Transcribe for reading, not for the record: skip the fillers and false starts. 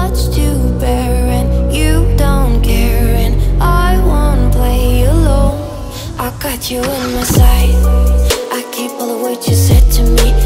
much to bear, and you don't care, and I won't play alone. I got you in my sight, I keep all the words you said to me.